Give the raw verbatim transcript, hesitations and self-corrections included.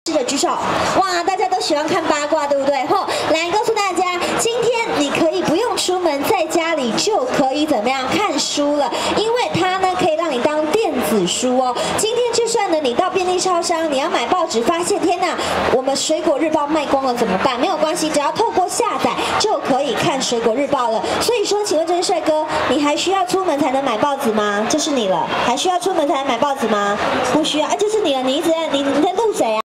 的举手。哇，大家都喜欢看八卦，对不对？吼，来告诉大家，今天你可以不用出门，在家里就可以怎么样看书了，因为它呢可以让你当电子书哦。今天就算呢你到便利超商，你要买报纸，发现天哪，我们水果日报卖光了怎么办？没有关系，只要透过下载就可以看水果日报了。所以说，请问这位帅哥，你还需要出门才能买报纸吗？就是你了，还需要出门才能买报纸吗？不需要，啊，就是你了，你一直在你你在录谁啊？